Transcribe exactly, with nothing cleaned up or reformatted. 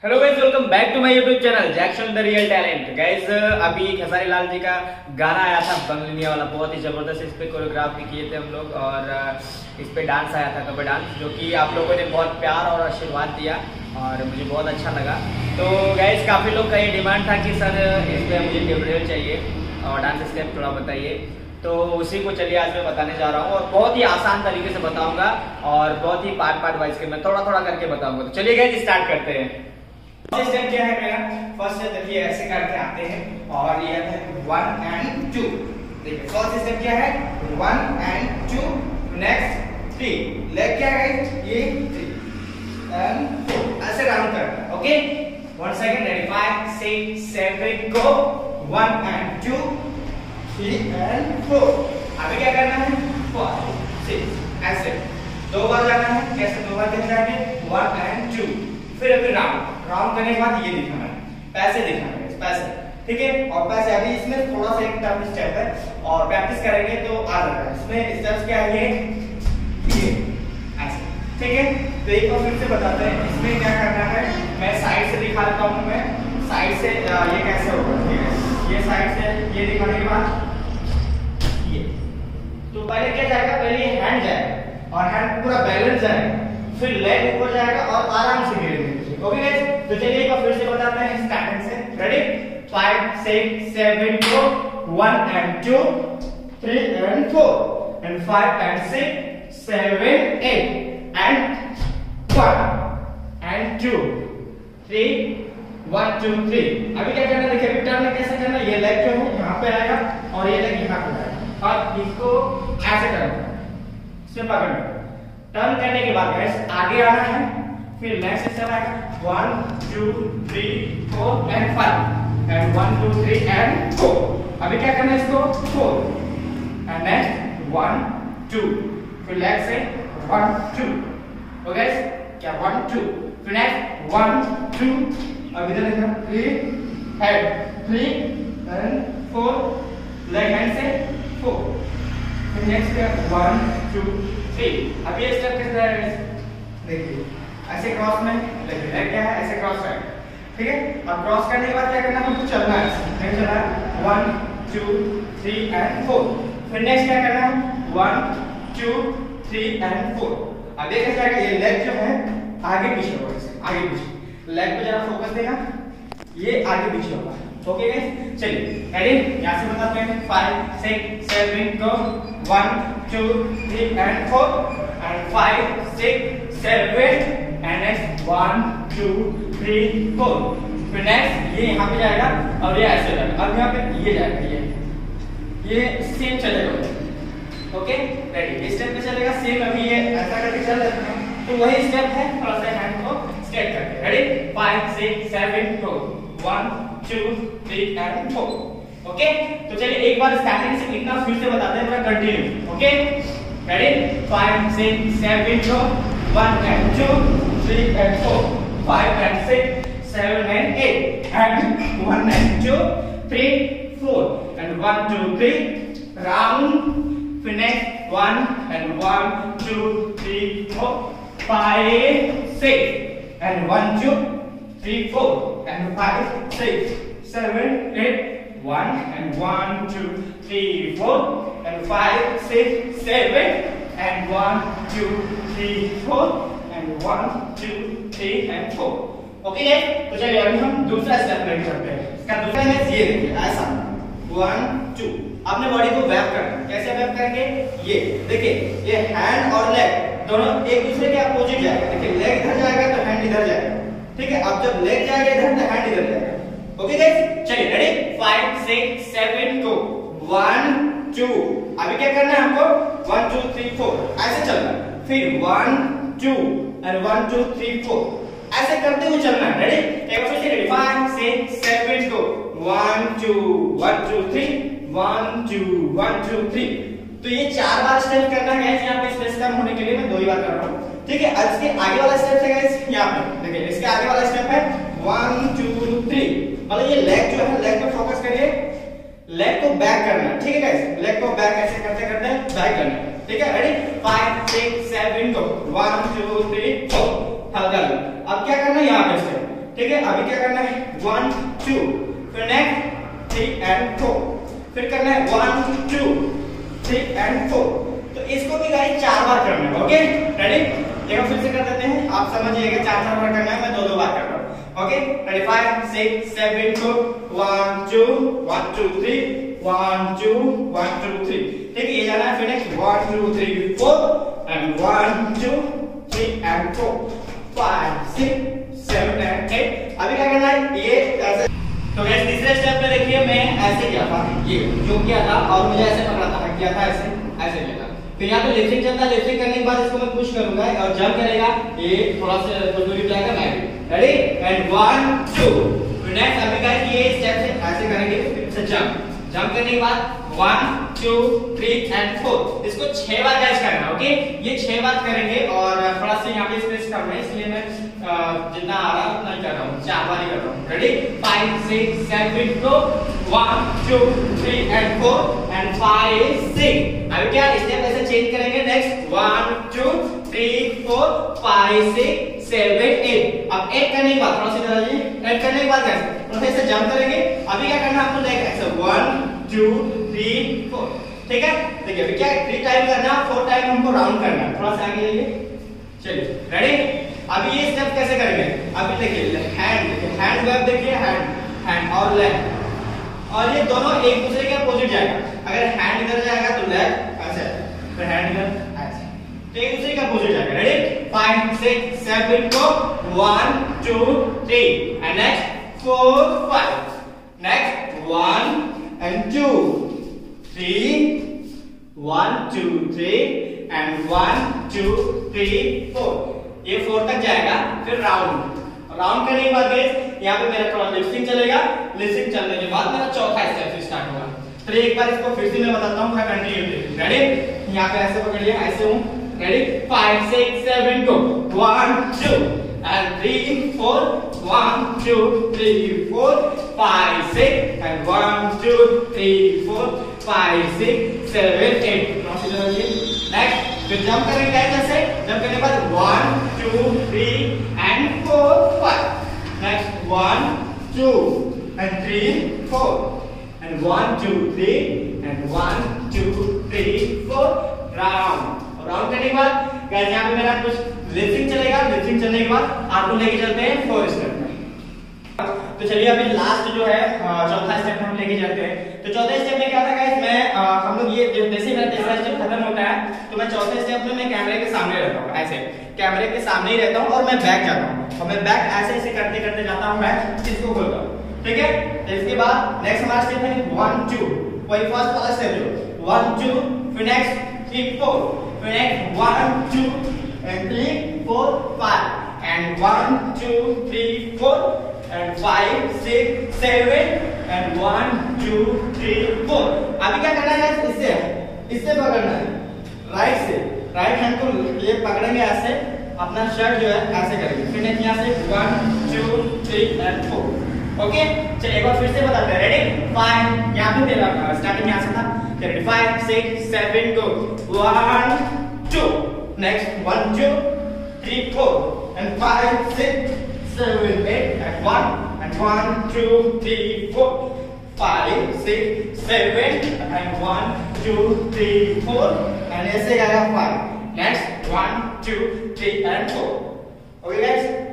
Hello guys, welcome back to my YouTube channel Jackson the real talent. Guys अभी खेसारी लाल जी का गाना आया था बंगलिया वाला, बहुत ही जबरदस्त इस पे कोरियोग्राफी किए थे हम लोग और इस पे डांस आया था कवर डांस, जो कि आप लोगों ने बहुत प्यार और आशीर्वाद दिया और मुझे बहुत अच्छा लगा। तो गाइस काफी लोग का ये डिमांड था कि सर इस पे मुझे ट्यूटोरियल चाहिए और डांस स्टेप थोड़ा बताइए, तो उसी को चलिए आज मैं बताने जा रहा हूँ और बहुत ही आसान तरीके से बताऊंगा और बहुत ही पार्ट पार्ट वाइज के मैं थोड़ा थोड़ा करके बताऊंगा। तो चलिए गाइस स्टार्ट करते हैं। फर्स्ट स्टेप क्या है मेरा? फर्स्ट स्टेप देखिए ऐसे करके आते हैं और ये है वन एंड टू। देखिए फर्स्ट स्टेप क्या है? One and two, next three, leg क्या है? ये थ्री एंड ऐसे राउंड करना। Okay, one second, ready, five six seven go, one and two, three and four. अभी क्या करना है? फोर सिक्स ऐसे दो बार जाना है। कैसे दो बार कैसे जाएंगे? वन एंड टू, फिर अभी राउंड राउंड करने के बाद ये दिखाना है, पैसे दिखाना है, पैसे, ठीक है। और पैसे अभी इसमें थोड़ा सा एक टर्म स्टेप है और प्रैक्टिस करेंगे तो आ जाएगा। इसमें स्टेप्स क्या है? ये ऐसे, ठीक है। तो एक बार फिर से बताते हैं इसमें क्या करना है। मैं साइड से दिखा देता हूँ। मैं साइड से ये कैसे होगा, ठीक है। ये साइड से ये दिखाने के बाद ये, तो पहले क्या जाएगा? पहले ये हैंड जाएगा और हैंड पूरा बैलेंस जाएगा, फिर लेग ऊपर जाएगा और आराम से गिरेंगे। ओके गाइस, तो चलिए एक बार फिर से बताते हैं स्टार्टिंग से। Ready, five six seven go, one and two, three and four and five and six seven eight and one and two three, one two three. अभी क्या करना है? देखिए अभी टर्न कैसे करना है। ये लेग जो है यहाँ पे आएगा और ये लेग यहाँ पे आएगा और इसको ऐसे करना है, इसमें पकड़ना। टर्न करने के बाद गाइस आगे आना है, फिर नेक्स्ट स्टेप आएगा one two three four and five and one two three and four. अभी क्या करना है? इसको four and next one two, फिर लेग से वन टू। ओके गाइस, क्या वन टू, फिर नेक्स्ट वन टू, अभी इधर देखना three head three and four, leg hand से फोर, फिर नेक्स्ट क्या वन टू थ्री। अभी ये स्टेप कैसे रहेगा? देखिए ऐसे क्रॉस में, लेकिन लेग क्या है? ऐसे क्रॉस है, ठीक है। अब क्रॉस करने के बाद क्या करना है? हमको चलना है, नहीं चला है one two three and four, फिर नेक्स्ट क्या करना है? One two three and four. अब देखा जाएगा ये लेग जो है आगे पीछे होगा, आगे पीछे। लेग पे जरा फोकस देना, ये आगे पीछे होगा। ओके गाइस, चलिए रेडी, यहां से बताते हैं five six seven go, one two three and four and five six seven and next one two three four, फिर नेक्स्ट ये यहाँ पे जाएगा और ये ऐसे जाएगा। अब यहाँ पे ये जाएगा, ये ये सेम चलेगा। ओके रेडी, स्टेप पे चलेगा सेम। अभी ये ऐसा करके चल रहा है तो वही स्टेप है, थोड़ा सा हैंड को स्ट्रेट करके। Ready, five six seven go, one two three and four. Okay, तो चलिए एक बार स्टार्टिंग से लिखना फिर से बताते हैं, पूरा continue. Okay ready, five six seven go, one and two three and four, five and six seven and eight and one and two three four and one two three round, फिर next one and one two three four five six and one two three four and five six seven eight, one and one two three four and five six seven and one two three four and one two three and four. Okay है, तो चलिए अभी हम दूसरा step लेके चलते हैं। इसका दूसरा है ये देखिए ऐसा वन टू। अपने बॉडी को वैप करना है। कैसे वैप करेंगे? ये देखिए, ये हैंड और लेग दोनों एक दूसरे के अपोजिट जाएगा। देखिए लेग इधर जाएगा तो हैंड इधर जाएगा, ठीक है। अब जब लेग जाएगा इधर तो हैंड इधर जाएगा। ओके गाइस, चलिए ready, five six seven go, one two. अभी क्या करना है हमको? वन टू थ्री फोर ऐसे चलना है, फिर one two and one two three four ऐसे करते हुए चलना है। रेडी, एक बार फिर से ready, five six seven go, one two one two three, one two one two three. तो ये चार बार स्टेप करना है गाइस। यहाँ पे स्पेस कम होने के लिए मैं दो ही बार कर रहा हूँ, ठीक है। आज के आगे वाला स्टेप है गाइस, यहाँ पे देखिए इसके आगे वाला स्टेप है वन टू थ्री। मतलब ये लेग जो है, लेग पे फोकस करिए, लेग को बैक करना है, ठीक है गाइस। लेग को बैक ऐसे करते करते बैक करना है, ठीक है। Ready, five six seven go, one two three four, हल्का। अब क्या करना है? यहाँ पे स्टेप ठीक है। अभी क्या करना है, वन टू, फिर नेक्स्ट थ्री एंड फोर, फिर करना है one two three and four. तो इसको भी गाइस चार बार करना है। ओके रेडी, एक बार फिर से कर देते हैं, आप समझिएगा चार चार बार करना है, मैं दो दो बार कर रहा हूं। Okay ready, five six seven four, one two one two three, one two one two three, ठीक है। ये जाना है, फिर next one two three four and one two three and four, five six seven and eight. अभी क्या करना है, ये ऐसे। तो गाइस तीसरे स्टेप पे देखिए, मैं ऐसे किया था, ये जो किया था और मुझे ऐसे पकड़ा था, मैं किया था ऐसे ऐसे किया था। फिर यहाँ पे लिफ्टिंग चलता है, लिफ्टिंग करने के बाद इसको मैं पुश करूंगा और जंप करेगा, ये थोड़ा सा कुछ दूरी जाएगा, मैं भी ready and one two. Next अभी गाइस ये स्टेप से ऐसे करेंगे, फिर से जंप, जंप करने के बाद one two three and four, इसको छह बार गाइस करना। ओके ये छह बार करेंगे और थोड़ा सा यहाँ पे स्पेस कम है, इसलिए मैं जितना आ रहा है उतना ही कर रहा हूँ, चार बार ही कर रहा हूँ। Ready, five six seven four, one two three and four and five six. अभी क्या स्टेप ऐसे चेंज करेंगे, next one two three four five six seven eight. अब एट करने के बाद थोड़ा सा इधर आइए, एट करने के बाद गाइस थोड़ा सा ऐसे जंप करेंगे। अभी क्या करना है आपको, देख ऐसे वन टू थ्री फोर, ठीक है। देखिए अभी क्या थ्री टाइम करना, फोर टाइम हमको राउंड करना है, थोड़ा सा आगे जाइए, चलिए रेडी। अभी ये स्टेप कैसे करेंगे, अभी देखिए हैंड, हैंड वेब देखिए, हैंड हैंड और लेग, और ये दोनों एक दूसरे के अपोजिट जाएगा। अगर हैंड इधर जाएगा तो लेग ऐसे, फिर हैंड इधर ऐसे, तो एक दूसरे के अपोजिट जाएगा। Ready, five six seven four, one two three and next four five, next one and two, three, one, two, three, and one, two, three, four. ये फोर तक जाएगा, फिर राउंड, राउंड करने के बाद गाइस यहाँ पे मेरा थोड़ा लिफ्टिंग चलेगा, लिफ्टिंग चलने के बाद मेरा चौथा स्टेप से स्टार्ट होगा। तो एक बार इसको फिर से मैं बताता हूँ, मैं कंटिन्यू। रेडी, यहाँ पे ऐसे पकड़िए, ऐसे हूँ, ready, five six seven go, one two and three four, one two three four five six and one two three four five six seven eight। Next फिर जंप करेंगे गाइस, ऐसे जंप करने के बाद one two three and four five, next one two and three four and one two three and one two three four, round, round करने के बाद guys यहाँ पे मेरा कुछ लिफ्टिंग चलेगा, लिफ्टिंग चलने के बाद आपको लेके चलते हैं फोर स्टेप में। तो चलिए अभी लास्ट जो है चौथा स्टेप हम लेके जाते हैं। तो चौथे स्टेप में क्या था गाइस, मैं आ, हम लोग ये जैसे मेरा तीसरा स्टेप खत्म होता है तो मैं चौथे स्टेप में मैं कैमरे के सामने रहता हूँ, ऐसे कैमरे के सामने ही रहता हूँ और मैं बैक जाता हूँ, और मैं बैक ऐसे ऐसे करते करते जाता हूँ, बैक इसको खोलता हूँ, ठीक है। इसके बाद नेक्स्ट हमारा स्टेप है वन टू, वही फर्स्ट वाला स्टेप जो वन टू, फिर नेक्स्ट थ्री फोर, फिर next one two and three four five and one two three four and five six seven and one two three four। अभी क्या करना है, इससे इससे पकड़ना है, राइट से, राइट हैंड को ये पकड़ेंगे ऐसे, अपना शर्ट जो है ऐसे करेंगे, फिर नेक्स्ट यहाँ से one two three and four. Okay चलिए एक बार फिर से बताते हैं, रेडी, फाइव, यहाँ पे मेरा स्टार्टिंग यहाँ से था, चलिए five six seven go, one two, next one two three four and five six seven eight and one and one two three four five six seven and one two three four and ऐसे आएगा five, next one two three and four। okay guys